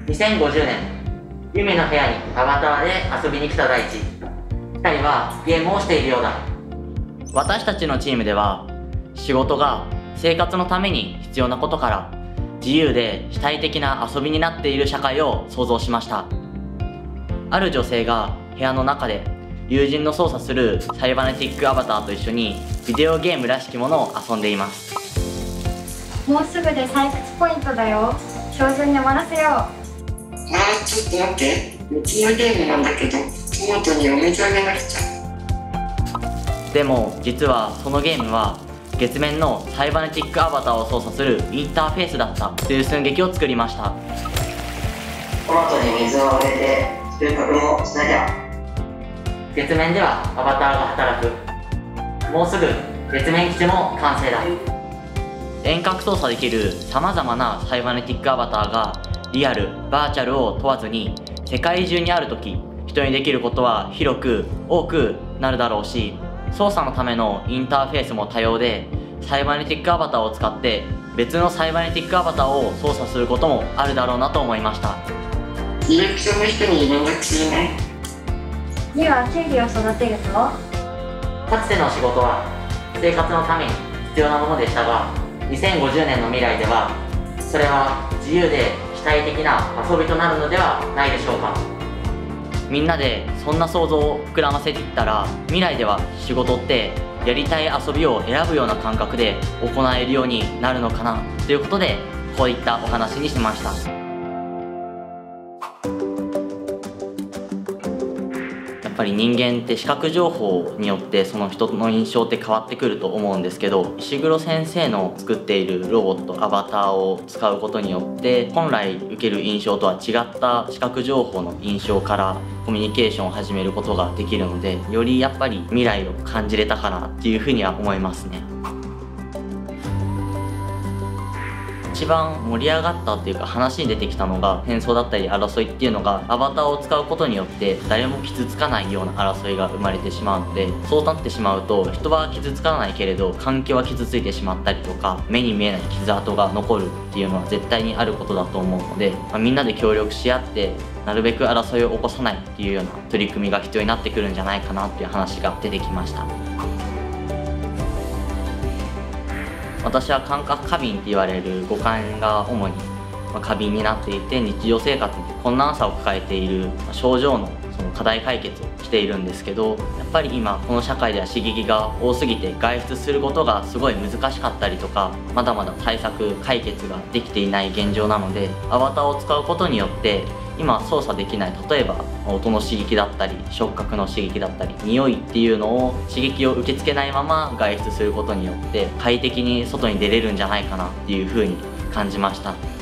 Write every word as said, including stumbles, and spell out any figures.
にせんごじゅうねん、ユミの部屋にアバターで遊びに来た大地。ふたりはゲームをしているようだ。私たちのチームでは、仕事が生活のために必要なことから自由で主体的な遊びになっている社会を創造しました。ある女性が部屋の中で友人の操作するサイバネティックアバターと一緒にビデオゲームらしきものを遊んでいます。 もうすぐで採掘ポイントだよ。今日中に終わらせよう。 あー、ちょっと待って。別のゲームなんだけど、トマトにお水あげなくちゃ。 でも実はそのゲームは月面のサイバネティックアバターを操作するインターフェースだったという寸劇を作りました。 トマトに水をあげて収穫もしなきゃ。 月面ではアバターが働く。もうすぐ月面基地も完成だ。遠隔操作できるさまざまなサイバネティックアバターがリアル、バーチャルを問わずに世界中にあるとき、人にできることは広く多くなるだろうし、操作のためのインターフェースも多様で、サイバネティックアバターを使って別のサイバネティックアバターを操作することもあるだろうなと思いました。 ディレクションの人に連絡するね。 には経理を育てるぞ。 かつての仕事は生活のために必要なものでしたが、にせんごじゅうねんの未来ではそれは自由で主体的な遊びとなるのではないでしょうか。みんなでそんな想像を膨らませていったら、未来では仕事ってやりたい遊びを選ぶような感覚で行えるようになるのかなということで、こういったお話にしました。やっぱり人間って視覚情報によってその人の印象って変わってくると思うんですけど、石黒先生の作っているロボットアバターを使うことによって本来受ける印象とは違った視覚情報の印象からコミュニケーションを始めることができるので、よりやっぱり未来を感じれたかなっていうふうには思いますね。一番盛り上がったっていうか話に出てきたのが戦争だったり争いっていうのが、アバターを使うことによって誰も傷つかないような争いが生まれてしまうので、そうなってしまうと人は傷つかないけれど環境は傷ついてしまったりとか、目に見えない傷跡が残るっていうのは絶対にあることだと思うので、まあ、みんなで協力し合ってなるべく争いを起こさないっていうような取り組みが必要になってくるんじゃないかなっていう話が出てきました。私は感覚過敏って言われる五感が主に過敏になっていて、日常生活に困難さを抱えている症状のその課題解決をしているんですけど、やっぱり今この社会では刺激が多すぎて外出することがすごい難しかったりとか、まだまだ対策解決ができていない現状なので、アバターを使うことによって今操作できない、例えば音の刺激だったり触覚の刺激だったり匂いっていうのを刺激を受け付けないまま外出することによって快適に外に出れるんじゃないかなっていう風に感じました。